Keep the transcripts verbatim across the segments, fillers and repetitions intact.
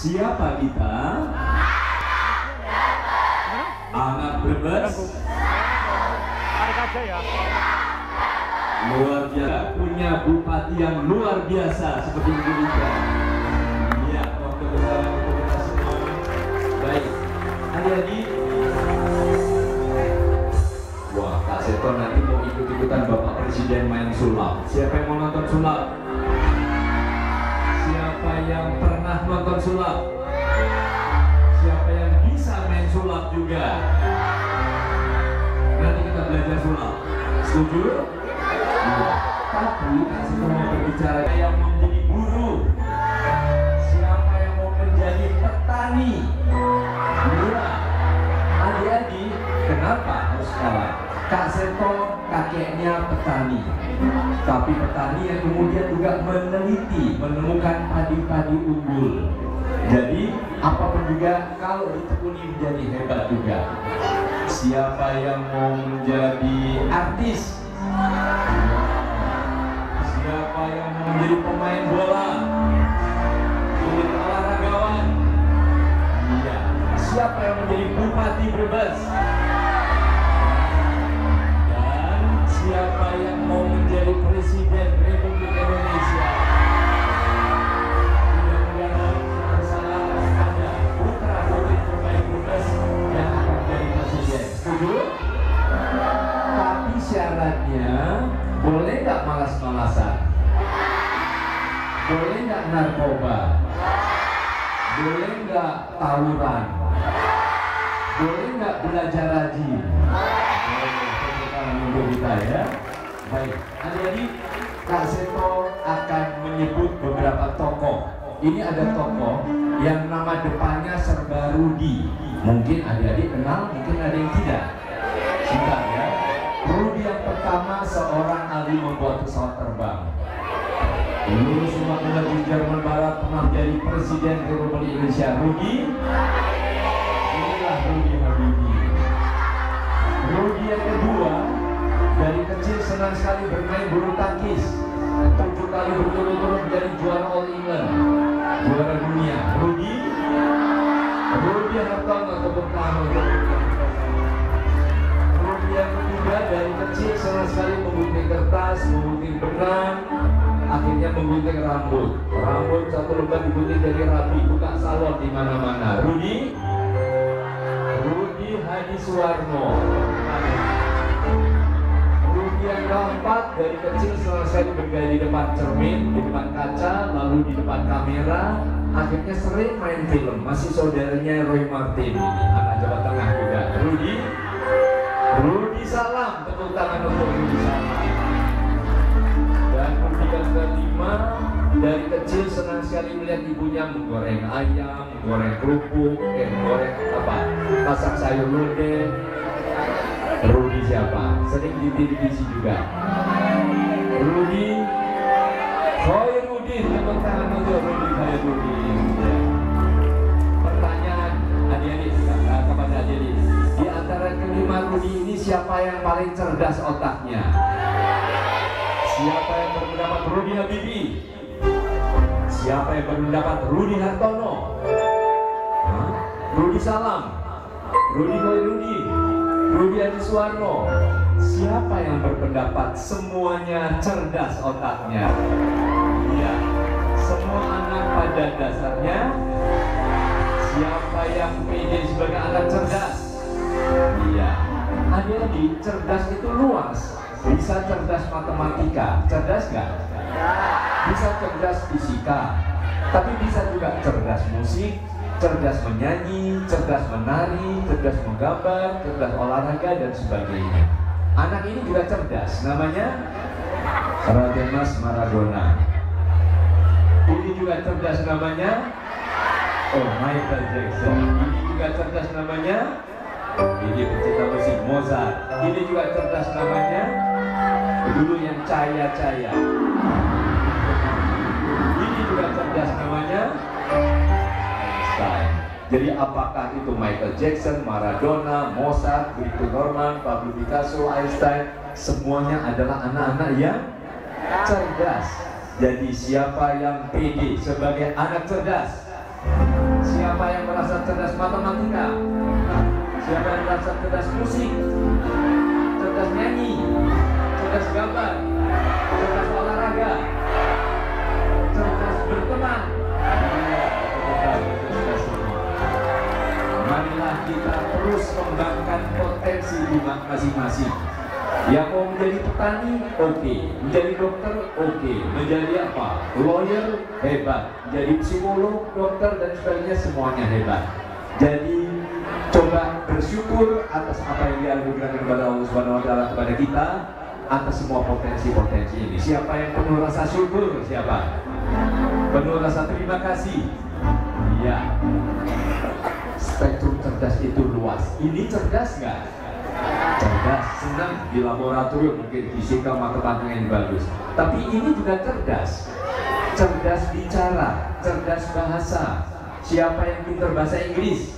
Siapa kita? Anak Brebes. Luar biasa, punya bupati yang luar biasa seperti Indonesia. Iya, waktu bersama kita semua. Baik, adik-adik. Wah, Kak Seto nanti mau ikut-ikutan Bapak Presiden main sulap. Siapa yang mau nonton sulap? Siapa yang pernah nonton sulap? Siapa yang bisa main sulap juga? Nanti kita belajar sulap. Setuju? Iya. Tapi Kak Seto mau berbicara yang mau menjadi buruh. Siapa yang mau menjadi petani? Iya. Adik-adik, kenapa harus kalah? Kak Seto kakeknya petani, tapi petani yang kemudian juga meneliti, menemukan padi-padi unggul. Jadi apapun juga kalau ditekuni menjadi hebat juga. Siapa yang mau menjadi artis? Siapa yang mau menjadi pemain bola? Menjadi olahragawan? Iya. Siapa yang menjadi bupati Brebes? Siapa yang mau menjadi Presiden Republik Indonesia? Mudah-mudahan salah ada putra putri terbaik Brebes yang akan menjadi Presiden. Setuju? Tapi syaratnya boleh nggak malas-malasan? Boleh nggak narkoba? Boleh nggak tawuran? Boleh nggak belajar rajin? Untuk kita ya. Baik, adik-adik, Kak Seto akan menyebut beberapa tokoh. Ini ada tokoh yang nama depannya serba Rudi. Mungkin adik-adik kenal, mungkin ada yang tidak. Sebentar ya. Rudi yang pertama seorang ahli membuat pesawat terbang. Lulus rumah kuliah di Jerman Barat, pernah jadi Presiden Republik Indonesia. Rudi, inilah Rudi Habibie. Rudi yang kedua, dari kecil senang sekali bermain bulu tangkis. Tujuh kali berturut-turut menjadi juara All England, juara dunia. Rudi, Rudi Hartono, tepuk tangan untuk Rudi yang ketiga, dari kecil senang sekali menggunting kertas, menggunting benang, akhirnya menggunting rambut. Rambut satu lembar digunting dari rapi, buka salon di mana-mana. Rudi, Rudi Hadi Suwarno. Yang keempat, dari kecil selesai bergaya di depan cermin, di depan kaca, lalu di depan kamera, akhirnya sering main film. Masih saudaranya Roy Martin, anak Jawa Tengah juga. Rudi, Rudi Salam, tepuk tangan untuk Rudi Salam. Dan Rudi yang kelima, dari kecil senang sekali melihat ibunya menggoreng ayam, menggoreng kerupuk, eh, menggoreng apa, masak sayur lodeh. Rudi siapa? Sering di televisi juga. Rudi, Roy Rudi, tepuk tangan untuk Rudi, Roy Rudi. Pertanyaan adik-adik kepada adik-adik, di antara kelima Rudi ini siapa yang paling cerdas otaknya? Siapa yang berpendapat Rudi Habibie? Siapa yang berpendapat Rudi Hartono? Hah? Rudi Salam, Rudi Roy Rudi, Rudi Hadi Suwarno. Siapa yang berpendapat semuanya cerdas otaknya? Iya, semua anak pada dasarnya. Siapa yang pede sebagai anak cerdas? Iya, adik-adik, cerdas itu luas. Bisa cerdas matematika, cerdas nggak? Bisa cerdas fisika, tapi bisa juga cerdas musik, cerdas menyanyi, cerdas menari, cerdas menggambar, cerdas olahraga, dan sebagainya. Anak ini juga cerdas, namanya Rademas Maradona. Ini juga cerdas, namanya oh Michael Jackson. Ini juga cerdas, namanya ini pencipta musik Mozart. Ini juga cerdas, namanya dulu yang caya-caya. Ini juga cerdas, namanya Einstein. Jadi apakah itu Michael Jackson, Maradona, Mozart, Victor Norman, Pablo Picasso, Einstein, semuanya adalah anak-anak yang cerdas. Jadi siapa yang pede sebagai anak cerdas? Siapa yang merasa cerdas matematika? Siapa yang merasa cerdas musik? Cerdas nyanyi? Cerdas gambar? Cerdas olahraga? Cerdas berteman? Marilah kita terus kembangkan potensi di masing-masing. Yang mau menjadi petani, oke. Okay. Menjadi dokter, oke. Okay. Menjadi apa? Lawyer, hebat. Menjadi psikolog, dokter, dan sebagainya, semuanya hebat. Jadi, coba bersyukur atas apa yang dianugerahkan kepada Allah Subhanahu wa Ta'ala kepada kita, atas semua potensi-potensi ini. Siapa yang penuh rasa syukur? Siapa? Penuh rasa terima kasih? Iya. Spektrum cerdas itu luas. Ini cerdas nggak? Cerdas, senang di laboratorium, mungkin fisika, matematika yang bagus. Tapi ini juga cerdas. Cerdas bicara, cerdas bahasa. Siapa yang pintar bahasa Inggris?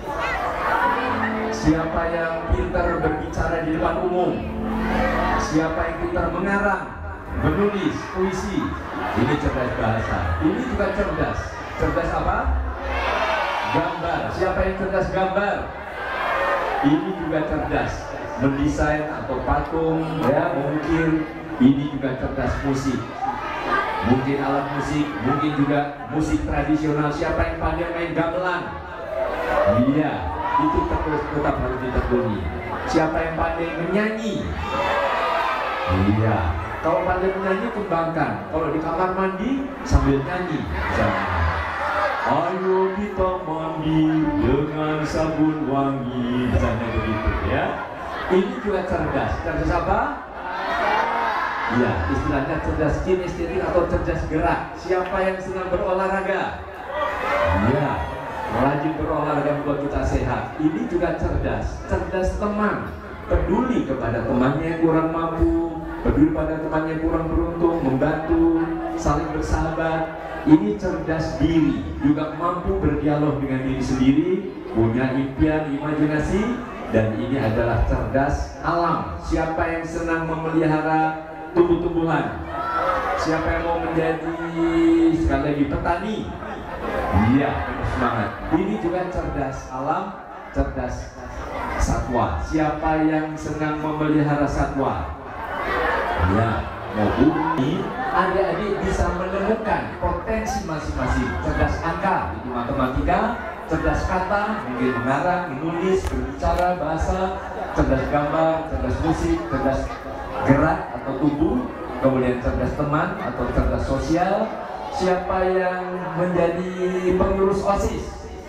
Siapa yang pintar berbicara di depan umum? Siapa yang pintar mengarang, menulis, puisi? Ini cerdas bahasa. Ini juga cerdas. Cerdas apa? Gambar. Siapa yang cerdas gambar? Ini juga cerdas. Mendesain atau patung, ya, mungkin. Ini juga cerdas musik. Mungkin alat musik, mungkin juga musik tradisional. Siapa yang pandai main gamelan? Iya, itu terus tetap harus ditekuni. Siapa yang pandai menyanyi? Iya. Kalau pandai menyanyi, kembangkan. Kalau di kamar mandi, sambil nyanyi. Misalnya, ayo kita mandi dengan sabun wangi, misalnya begitu, ya. Ini juga cerdas. Cerdas apa? Ya, istilahnya cerdas kinestetik atau cerdas gerak. Siapa yang senang berolahraga? Ya, rajin berolahraga membuat kita sehat. Ini juga cerdas. Cerdas teman. Peduli kepada temannya yang kurang mampu, peduli pada temannya yang kurang beruntung, membantu, saling bersahabat. Ini cerdas diri, juga mampu berdialog dengan diri sendiri, punya impian, imajinasi, dan ini adalah cerdas alam. Siapa yang senang memelihara tumbuh-tumbuhan? Siapa yang mau menjadi sekali lagi petani? Iya, semangat. Ini juga cerdas alam, cerdas satwa. Siapa yang senang memelihara satwa? Ya, mau bumi. Adik-adik bisa menemukan potensi masing-masing. Cerdas angka, itu matematika. Cerdas kata, mungkin mengarang, menulis, berbicara, bahasa. Cerdas gambar, cerdas musik, cerdas gerak atau tubuh. Kemudian cerdas teman atau cerdas sosial. Siapa yang menjadi pengurus OSIS?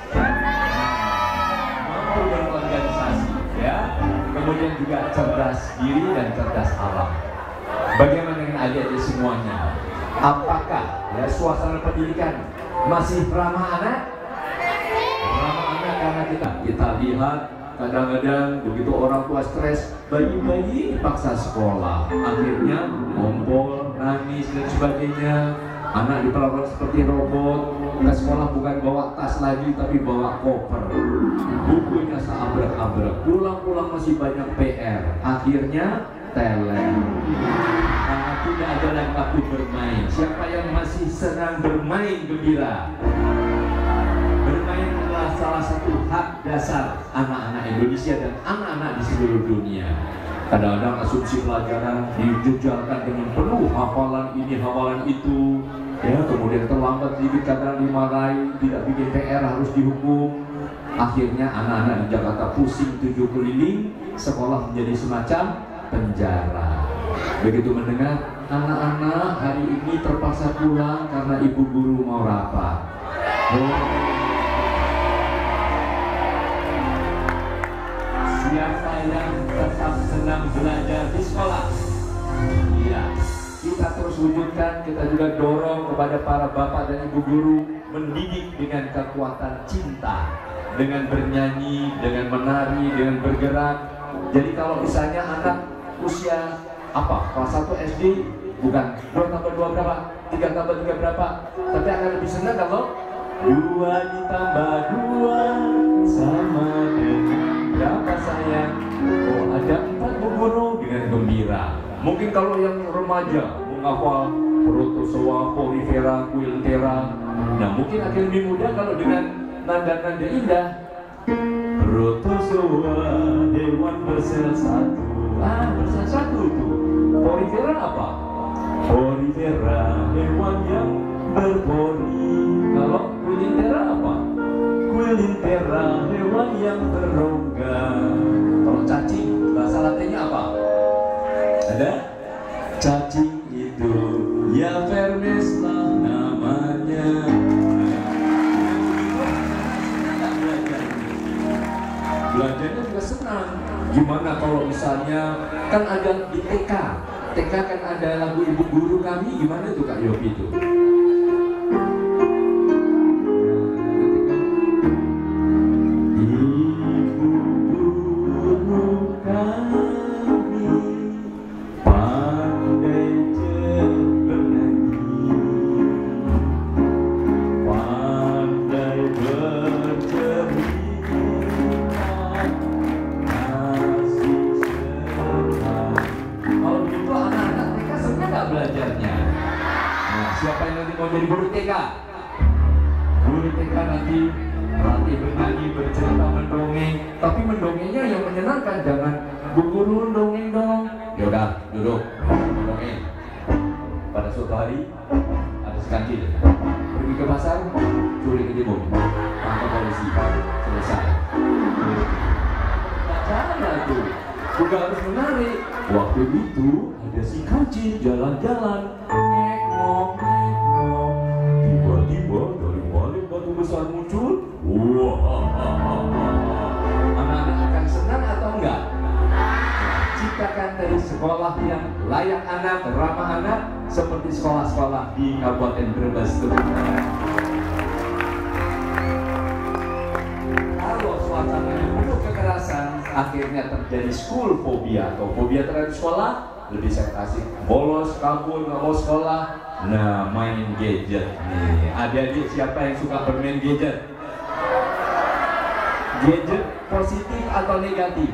Mampu berorganisasi, ya. Kemudian juga cerdas diri dan cerdas alam. Bagaimana dengan adik-adik semuanya? Apakah ya suasana pendidikan masih ramah anak? Ramah anak karena kita kita lihat kadang-kadang begitu orang tua stres, bayi-bayi dipaksa sekolah, akhirnya ngompol, nangis dan sebagainya. Anak diperlakukan seperti robot, ke sekolah bukan bawa tas lagi tapi bawa koper, bukunya seabrek-abrek, pulang-pulang masih banyak P R, akhirnya teler. Karena tidak ada lagi waktu bermain. Siapa yang masih senang bermain gembira? Bermain adalah salah satu hak dasar anak-anak Indonesia dan anak-anak di seluruh dunia. Kadang-kadang asumsi pelajaran dijujalkan dengan penuh hafalan ini, hafalan itu, ya, kemudian terlambat sedikit kadang dimarahi, tidak bikin P R harus dihukum. Akhirnya anak-anak di Jakarta pusing tujuh keliling, sekolah menjadi semacam penjara. Begitu mendengar anak-anak hari ini terpaksa pulang karena ibu guru mau rapat. Oh. Siapa yang tetap senang belajar di sekolah? Iya, kita terus wujudkan, kita juga dorong kepada para bapak dan ibu guru mendidik dengan kekuatan cinta, dengan bernyanyi, dengan menari, dengan bergerak. Jadi kalau misalnya anak usia apa, kelas satu S D, bukan dua tambah dua berapa, tiga tambah tiga berapa, tapi akan lebih senang kalau dua ditambah dua sama dengan berapa sayang? Oh, ada empat bu guru, dengan gembira. Mungkin kalau yang remaja menghafal protozoa, porifera, kuiltera, nah mungkin akan lebih mudah kalau dengan nada-nada indah. Protozoa hewan bersel satu. Ah, bersel satu itu. Porifera apa? Porifera hewan yang berpori. Kalau Quilintera apa? Quilintera hewan yang berongga. Kalau cacing, bahasa latinnya apa? Ada? Cacing itu ya vermes lah namanya. Belajarnya juga senang. Gimana kalau misalnya kan ada di T K, T K kan ada lagu Ibu Guru Kami, gimana tuh Kak Yopi itu? Belajarnya. Nah, siapa yang nanti mau jadi guru T K? Guru T K nanti latih bernyanyi, bercerita, mendongeng. Tapi mendongengnya yang menyenangkan, jangan Bu Guru dongeng dong. Ya udah, duduk, mendongeng. Pada suatu hari ada sekancil pergi ke pasar, curi ke timun, tangkap polisi, selesai. Cara tuh juga harus menarik. Waktu itu ada si kancil jalan-jalan, ngek-ngok, ngek-ngok. Tiba-tiba dari balik batu besar muncul. Wah, anak-anak akan senang atau enggak? Ciptakan dari sekolah yang layak anak, ramah anak, seperti sekolah-sekolah di Kabupaten Brebes. Kalau suasananya penuh kekerasan, akhirnya terjadi school phobia atau fobia terhadap sekolah. Lebih saya kasih bolos, kabur, nggak mau sekolah. Nah, main gadget nih. Adik-adik siapa yang suka bermain gadget? Gadget positif atau negatif?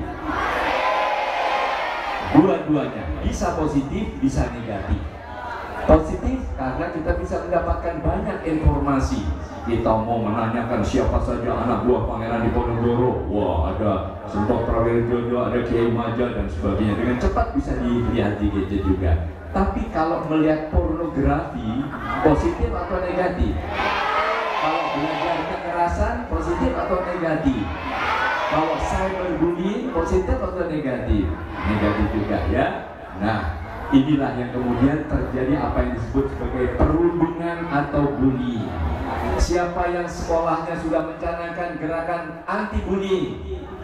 Dua-duanya, bisa positif, bisa negatif. Positif karena kita bisa mendapatkan banyak informasi. Kita mau menanyakan siapa saja anak buah pangeran Diponegoro. Wah, ada Sentok Prawijoyo, ada Kiai Maja dan sebagainya. Dengan cepat bisa dilihat di gadget juga. Tapi kalau melihat pornografi, positif atau negatif? Kalau belajar kekerasan, positif atau negatif? Kalau cyberbullying, positif atau negatif? Negatif juga ya. Nah, inilah yang kemudian terjadi apa yang disebut sebagai perundungan atau bullying. Siapa yang sekolahnya sudah mencanangkan gerakan anti bullying,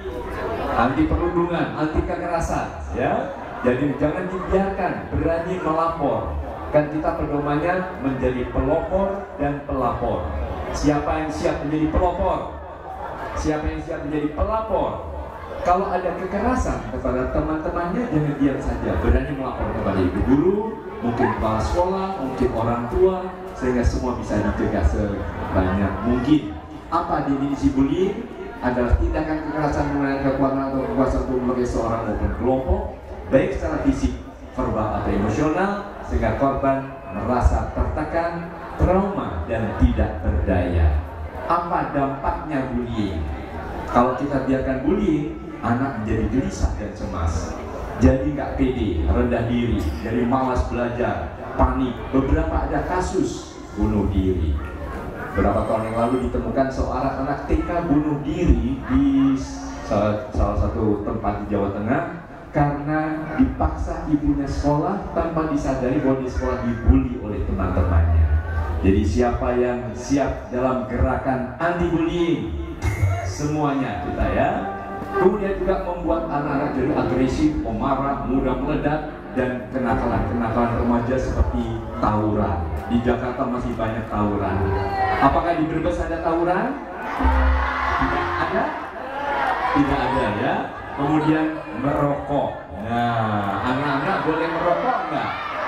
anti perundungan, anti kekerasan, ya. Jadi jangan dibiarkan, berani melapor. Kan kita pedomannya menjadi pelopor dan pelapor. Siapa yang siap menjadi pelopor? Siapa yang siap menjadi pelapor? Kalau ada kekerasan kepada teman-temannya, jangan diam saja, berani melapor kepada ibu guru, mungkin kepala sekolah, mungkin orang tua, sehingga semua bisa dicegah sebanyak mungkin. Apa definisi bullying? Adalah tindakan kekerasan menggunakan kekuatan atau kekuasaan untuk melukai seorang maupun kelompok, baik secara fisik, verbal atau emosional, sehingga korban merasa tertekan, trauma, dan tidak berdaya. Apa dampaknya bullying? Kalau kita biarkan bullying, anak menjadi gelisah dan cemas, jadi nggak pede, rendah diri, jadi malas belajar, panik. Beberapa ada kasus bunuh diri. Beberapa tahun yang lalu ditemukan seorang anak T K bunuh diri di salah, salah satu tempat di Jawa Tengah karena dipaksa ibunya sekolah tanpa disadari bahwa di sekolah dibully oleh teman-temannya. Jadi siapa yang siap dalam gerakan anti bullying? Semuanya kita ya. Kemudian juga membuat anak-anak jadi agresif, pemarah, mudah meledak, dan kenakalan-kenakalan remaja seperti tawuran. Di Jakarta masih banyak tawuran. Apakah di Brebes ada tawuran? Tidak ada? Tidak ada ya. Kemudian merokok. Nah, anak-anak boleh merokok enggak?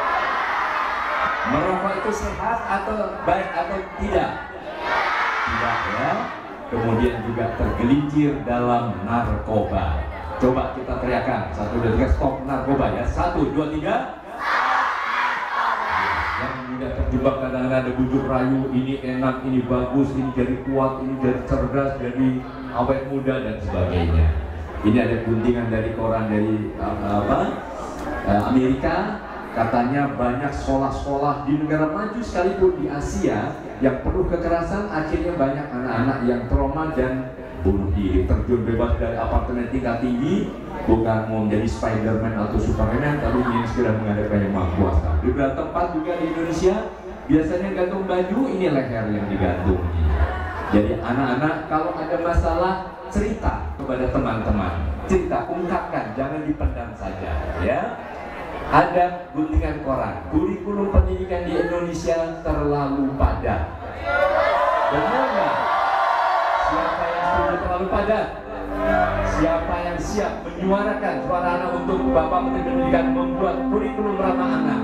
Merokok itu sehat atau baik atau tidak? Tidak ya. Kemudian juga tergelincir dalam narkoba. Coba kita teriakan, satu dua tiga, stop narkoba ya. Satu dua tiga. Yang juga banyak terjebak kadang-kadang ada bujuk rayu, ini enak, ini bagus, ini jadi kuat, ini jadi cerdas, jadi awet muda dan sebagainya. Ini ada guntingan dari koran dari uh, apa uh, Amerika, katanya banyak sekolah-sekolah di negara maju sekalipun di Asia yang penuh kekerasan, akhirnya banyak anak-anak yang trauma dan bunuh diri, terjun bebas dari apartemen tingkat tinggi, bukan mau menjadi Spiderman atau Superman, tapi ingin segera menghadapi yang maha kuasa. Di beberapa tempat juga di Indonesia, biasanya gantung baju, ini leher yang digantung. Jadi anak-anak kalau ada masalah, cerita kepada teman-teman, cerita, ungkapkan, jangan dipendam saja, ya. Ada guntingan koran, kurikulum pendidikan di Indonesia terlalu padat. Benar nggak? Siapa yang setuju terlalu padat? Siapa yang siap menyuarakan suara anak untuk Bapak Menteri Pendidikan membuat kurikulum ramah anak?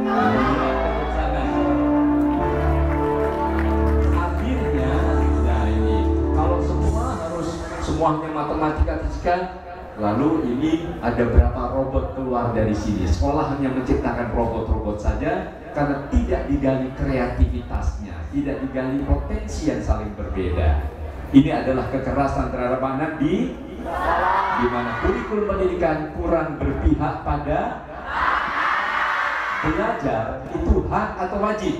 Akhirnya, nah ini kalau semua harus semuanya matematika fisika, lalu ini ada berapa robot keluar dari sini? Sekolah hanya menciptakan robot-robot saja karena tidak digali kreativitasnya, tidak digali potensi yang saling berbeda. Ini adalah kekerasan terhadap anak di di mana kurikulum pendidikan kurang berpihak pada belajar itu hak atau wajib?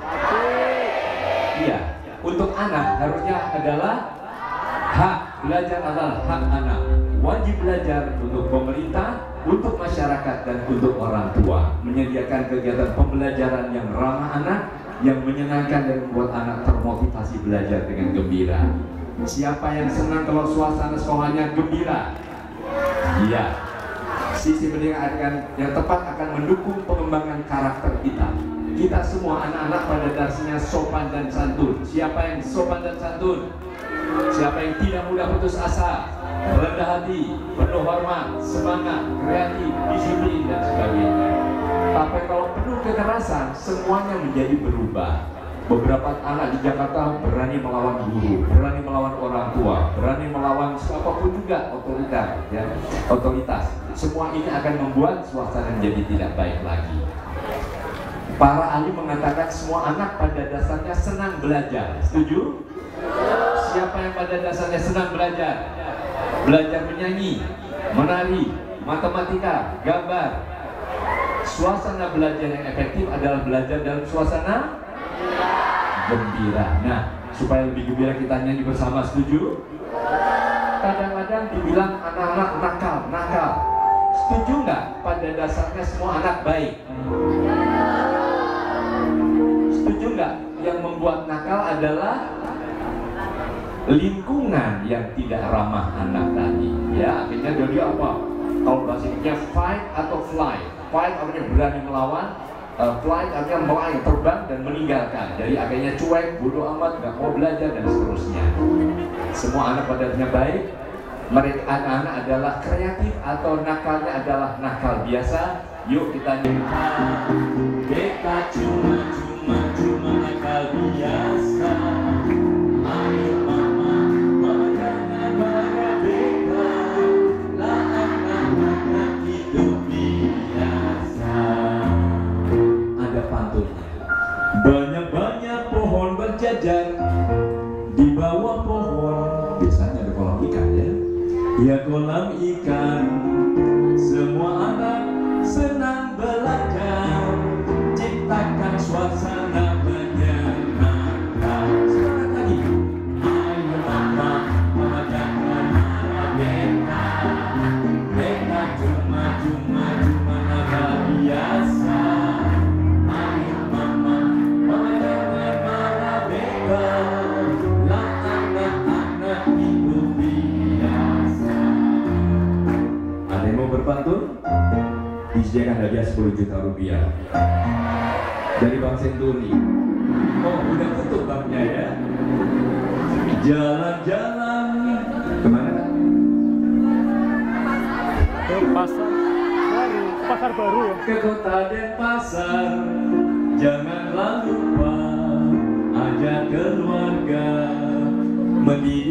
Iya, untuk anak harusnya adalah hak, belajar adalah hak anak. Wajib belajar untuk pemerintah, untuk masyarakat, dan untuk orang tua. Menyediakan kegiatan pembelajaran yang ramah anak, yang menyenangkan dan membuat anak termotivasi belajar dengan gembira. Siapa yang senang kalau suasana sekolahnya gembira? Iya. Sisi pendidikan yang tepat akan mendukung pengembangan karakter kita. Kita semua anak-anak pada dasarnya sopan dan santun. Siapa yang sopan dan santun? Siapa yang tidak mudah putus asa, rendah hati, penuh hormat, semangat, kreatif, disiplin, dan sebagainya. Tapi kalau penuh kekerasan, semuanya menjadi berubah. Beberapa anak di Jakarta berani melawan guru, berani melawan orang tua, berani melawan siapapun juga otoritas, ya, otoritas. Semua ini akan membuat suasana menjadi tidak baik lagi. Para ahli mengatakan semua anak pada dasarnya senang belajar. Setuju? Siapa yang pada dasarnya senang belajar? Belajar menyanyi, menari, matematika, gambar. Suasana belajar yang efektif adalah belajar dalam suasana gembira. Nah, supaya lebih gembira kita nyanyi bersama, setuju? Kadang-kadang dibilang anak-anak nakal, nakal. Setuju nggak? Pada dasarnya semua anak baik. Setuju nggak? Yang membuat nakal adalah lingkungan yang tidak ramah anak tadi. Ya, akhirnya jadi apa? Kalau bahasa Inggrisnya fight atau fly. Fight artinya berani melawan. Uh, flight artinya melayang, terbang dan meninggalkan. Jadi akhirnya cuek, bodoh amat, nggak mau belajar dan seterusnya. Semua anak pada dasarnya baik. Mereka anak-anak adalah kreatif atau nakalnya adalah nakal biasa. Yuk kita nyanyi. Beta cuma cuma cuma nakal biasa. Ayo mama, mama jangan marah beta. Lah anak-anak hidup biasa. Ada pantunnya. Banyak-banyak pohon berjajar di bawah pohon. Biasanya ada kolam ikan, ya. Ya kolam ikan. Semua anak senang belajar. Ciptakan suasana menyenangkan. Semangat lagi. Ayo mama, mama jangan marah beta. Beta cuma cuma cuma nakal biasa. Berpantun disediakan hadiah sepuluh juta rupiah dari Bank Senturi. Oh, udah tutup banknya, ya. Jalan-jalan kemana? Ke pasar baru, pasar baru ya. Ke kota Denpasar. Janganlah lupa ajak keluarga mendidik